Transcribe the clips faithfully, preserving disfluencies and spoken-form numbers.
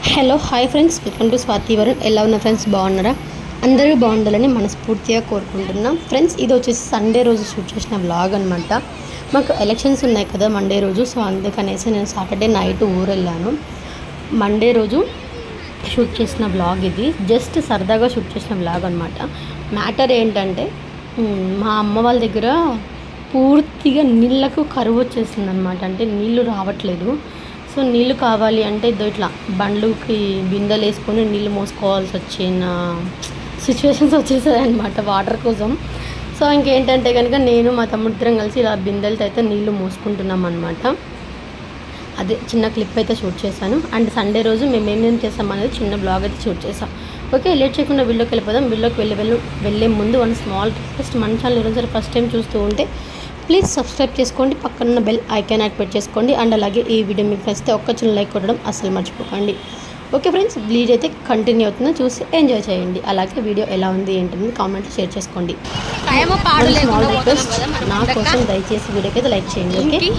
Hello hi friends, welcome to Swathi Varun. ఎలా ఉన్న friends, బాగున్నారా? అందరూ బాగుండాలని మనస్ఫూర్తిగా కోరుకుంటున్నాం. ఫ్రెండ్స్, ఇది వచ్చేసి సండే రోజు షూట్ చేసిన వ్లాగ్ అనమాట. మాకు ఎలక్షన్స్ ఉన్నాయి కదా మండే రోజు, సో అందుకనేసి నేను సాటర్డే నైట్ ఊరు వెళ్ళాను. మండే రోజు షూట్ చేసిన వ్లాగ్ ఇది. జస్ట్ సరదాగా షూట్ చేసిన వ్లాగ్ అనమాట. మ్యాటర్ ఏంటంటే, మా అమ్మ వాళ్ళ దగ్గర పూర్తిగా నీళ్ళకు కరువు వచ్చేసింది అనమాట. అంటే నీళ్ళు రావట్లేదు. సో నీళ్ళు కావాలి అంటే ఇదో ఇట్లా బండ్లుకి బిందెలు వేసుకొని నీళ్ళు మోసుకోవాల్సి వచ్చిన సిచ్యువేషన్స్ వచ్చేసాయి అనమాట వాటర్ కోసం. సో ఇంకేంటంటే కనుక నేను మా తమ్ముడిద్దరం కలిసి ఇలా బిందెలతో అయితే నీళ్ళు మోసుకుంటున్నాం అనమాట. అదే చిన్న క్లిప్ అయితే షూట్ చేశాను. అండ్ సండే రోజు మేము ఏమేమి చేస్తాం అనేది చిన్న బ్లాగ్ అయితే షూట్ చేసాం. ఓకే, లేట్ చేయకుండా వీడియోకి వెళ్ళిపోదాం. వీడియోకి వెళ్ళి వెళ్ళి వెళ్ళే ముందు వన్ స్మాల్ రిక్వెస్ట్, మన ఛానల్ ఈరోజు ఫస్ట్ టైం చూస్తూ ఉంటే ప్లీజ్ సబ్స్క్రైబ్ చేసుకోండి, పక్కన బెల్ ఐకాన్ యాక్టివేట్ చేసుకోండి. అండ్ అలాగే ఈ వీడియో మీకు నచ్చితే ఒక్క చిన్న లైక్ కొట్టడం అస్సలు మర్చిపోకండి. ఓకే ఫ్రెండ్స్, వీడియో అయితే కంటిన్యూ అవుతుందో చూసి ఎంజాయ్ చేయండి. అలాగే వీడియో ఎలా ఉంది ఏంటనేది కామెంట్లో షేర్ చేసుకోండి. స్మాల్ రిక్వెస్ట్, నా కోసం దయచేసి వీడియోకి అయితే లైక్ చేయండి. ఓకే,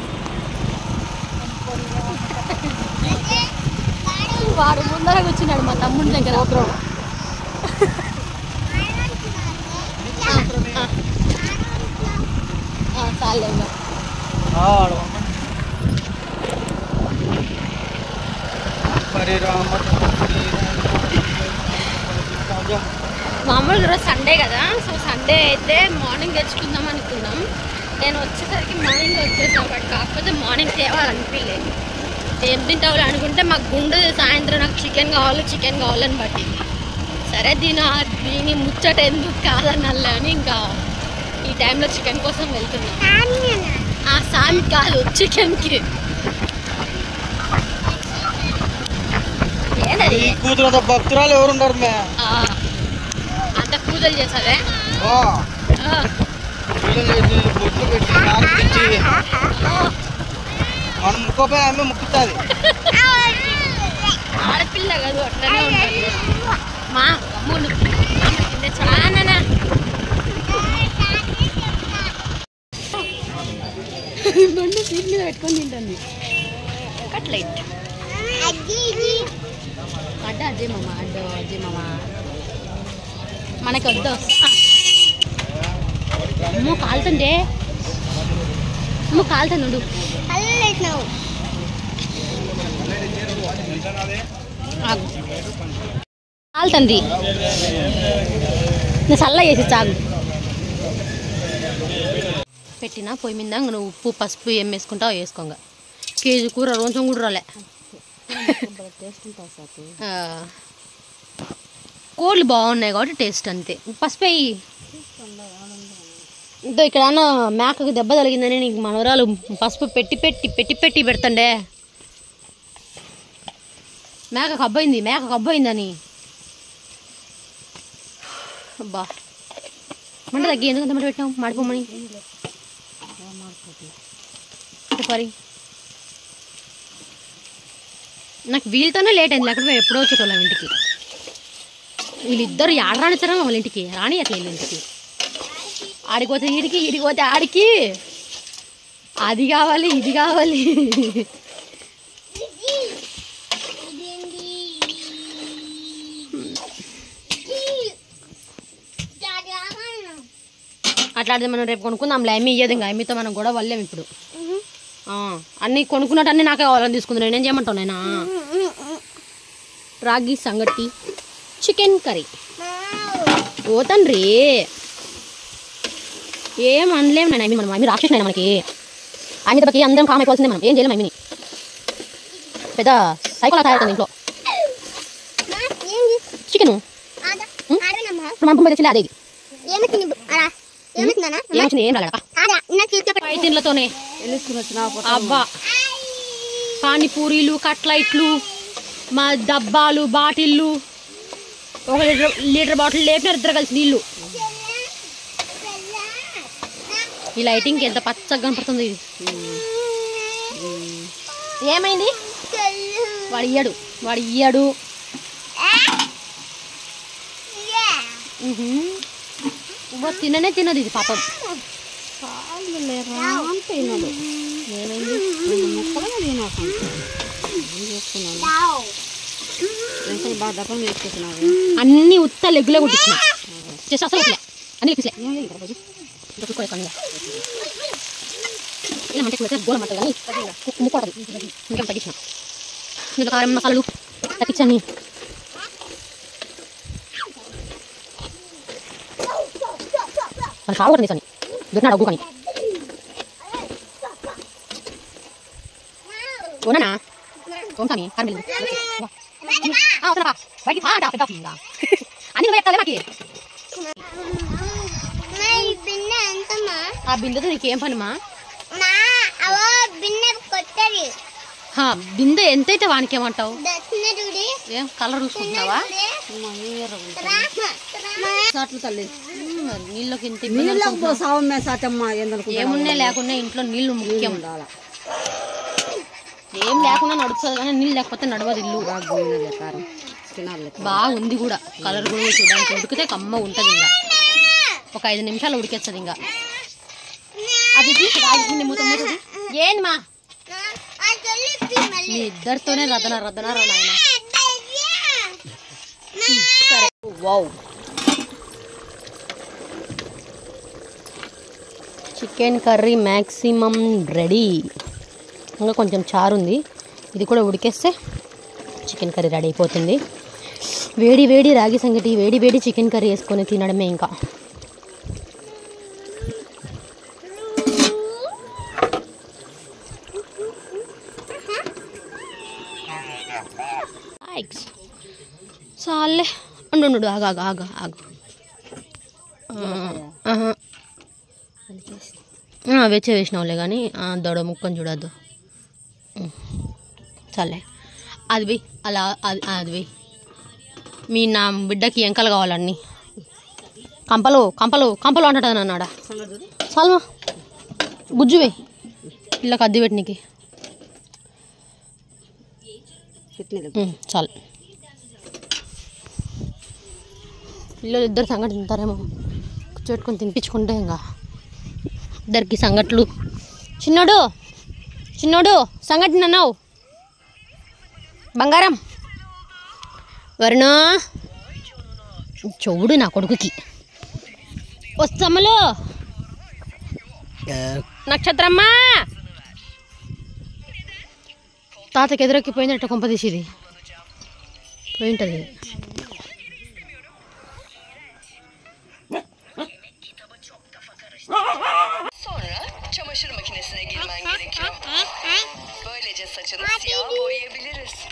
వాడు ముందర వచ్చినాడు మా తమ్ముడి దగ్గర. మామూలుగా ఈరోజు సండే కదా, సో సండే అయితే మార్నింగ్ తెచ్చుకుందాం అనుకున్నాం. నేను వచ్చేసరికి మార్నింగ్ వచ్చేసాను, బట్ కాకపోతే మార్నింగ్ తేవాలనిపించలేదు. ఏం తింటావు అనుకుంటే మాకు గుండె సాయంత్రం నాకు చికెన్ కావాలి చికెన్ కావాలని బట్టి, సరే దీని దీని ముచ్చట ఎందుకు కాదనల్లా అని ఇంకా ఈ టైంలో చికెన్ కోసం వెళ్తున్నాను. ఆ సామి కాదు, చికెన్కి. కూతురు భక్తురాలు ఎవరున్నారు? అంత పూజలు చేసావే, మనం ముక్కోపోయి ఆమె ముక్కుతుంది. ఆడపిల్ల కాదు, అట్లనే ఉంటుంది. మా అమ్ముడు చాలా బండి సీట్ మీద పెట్టుకొని తింటుంది. కట్లెట్ అడ్డ అజ్జే మామ, అడ్డ అజ్జే మామ మనకి వద్దు. అమ్మో కాలుతుండే, అమ్మో కాలుతుంది. కాలుతుంది, నేను చల్ల చేసి చాలు పెట్టినా పొయ్యి మీద. నువ్వు ఉప్పు పసుపు ఏం వేసుకుంటావు వేసుకోంగ. కేజీ కూర కొంచెం కూడా రాలే. కోళ్ళు బాగున్నాయి కాబట్టి టేస్ట్ అంతే. పసుపు వేయి. ఇదో ఇక్కడ మేకకు దెబ్బ తగిలిందని నీకు మనవరాలు పసుపు పెట్టి పెట్టి పెట్టి పెట్టి పెడతండే. మేకకు అబ్బాయింది, మేకకు అబ్బాయిందని. అబ్బా మంట తగ్గి ఎందుకంత మంట పెట్టినావు? మాడిపోమని పరి. నాకు వీళ్ళతోనే లేట్ అయింది, లేకపోతే మేము ఎప్పుడో వచ్చేటోళ్ళం ఇంటికి. వీళ్ళిద్దరు ఆడ రానిచ్చారా వాళ్ళ ఇంటికి? రాని అట్లా వీళ్ళ ఇంటికి. ఆడిపోతే ఈడికి, ఈడిపోతే ఆడికి, అది కావాలి ఇది కావాలి. అట్లాడితే మనం రేపు కొనుక్కుందాం. అమ్మి ఇయ్యదు, ఇంకా అమ్మితో మనం గొడవ వల్లేము ఇప్పుడు. అన్నీ కొనుక్కున్నట్టు అన్నీ నాకే కావాలని తీసుకుంది. నేనేం చేయమంటావు? నేనా రాగి సంగటి చికెన్ కర్రీ. ఓ తండ్రి ఏం అనలేము. నేను అమ్మి మనం అమ్మి రాక్షసి అయినా మనకి. అమ్మి తప్పకి అందరం కామ్ అయిపోవాల్సిందే. మనం ఏం చేయలేము. అమ్మిని పెద్ద సైకోలా తయారవుతుంది ఇంట్లో. చికెన్ ఇప్పుడు మన తెచ్చిలే అదే. ఏమొచ్చింది? ఏం రాలేక పైతిన్లతోనే. అబ్బా పానీపూరీలు, కట్లైట్లు, మా డబ్బాలు, బాటిళ్ళు, ఒక లీటర్ లీటర్ బాటిల్ లేపినారు ఇద్దరు కలిసి నీళ్ళు. ఈ లైటింగ్కి ఎంత పచ్చగా కనపడుతుంది. ఏమైంది? వాడు ఇయ్యడు, వాడు ఇయ్యడు. తిననే తినదు ఇది పాపం. తినదు. ఏమైంది? బాగా దప్పం వేసుకుంటున్నావు. అన్ని ఉత్త లెగ్గులే కుట్టించిన చేసి అసలు ఇట్లే అన్ని లెక్కిసలే ఇంకా చూసుకోలేదు కానీ ఇలా మంటే కూడా గోళం అంటారు కానీ ఉప్పు ముక్కడదు ఇంకేం తగ్గించిన ఇందులో కారం మసాలాలు తగ్గించండి. వాళ్ళు కావడం సార్ దొరికినాడు అగ్గు కానీ ఓనా ఓంసామి కారం బయటికి అన్ని ఎక్కాలి మాకి ఆ బిందెతో నీకేం పనిమా? బిందె ఎంతైతే వానికి ఏమంటావు? ఏం కలర్ చూసుకుంటున్నావా? నీళ్ళకి ఏమున్నా లేకున్నా ఇంట్లో నీళ్లు ముఖ్యం. ఏం లేకుండా నడుస్తుంది కానీ నీళ్ళు లేకపోతే నడవదు ఇల్లు. బాగుంది కూడా కలర్ కూడా చూడడానికి ఉడికితే కమ్మ ఉంటుంది. ఇంకా ఒక ఐదు నిమిషాలు ఉడికేస్తుంది. ఇంకా అది మూతుంది ఏంది మా మీ ఇద్దరితోనే రదన రదన రా నాయన. సరే wow chicken curry maximum ready. ఇంకా కొంచెం చారు ఉంది, ఇది కూడా ఉడికేస్తే చికెన్ కర్రీ రెడీ అయిపోతుంది. వేడి వేడి రాగి సంగటి వేడి వేడి చికెన్ కర్రీ వేసుకొని తినడమే. ఇంకా చాలే ఉండు ఆగా ఆగా ఆగా ఆగు వెచ్చ వేసినావులే కానీ దొడ ముక్కని చూడద్దు. చాలే అది పోయి అలా అది అది పోయి మీ నా బిడ్డకి ఎంకలు కావాలన్నీ కంపలు కంపలు కంపలు అంటాడు అన్నాడా. చాలమా గుజ్జువే పిల్లకి అద్దె పెట్టినకి చాలు. పిల్లలు ఇద్దరు సంగటి తింటారేమో కూర్చోట్టుకొని తినిపించుకుంటే ఇంకా ఇద్దరికి సంగట్లు. చిన్నోడు చిన్నోడు సంగటి నన్నావు బంగారం వరుణ చెవుడు నా కొడుకుకి. వస్తామలో నక్షత్రమ్మ తాతకి ఎదురెక్కిపోయిందట కొంప తీసిది పోయి ఉంటుంది. Sonra çamaşır makinesine girmen gerekiyor. Böylece saçını siyah boyayabiliriz.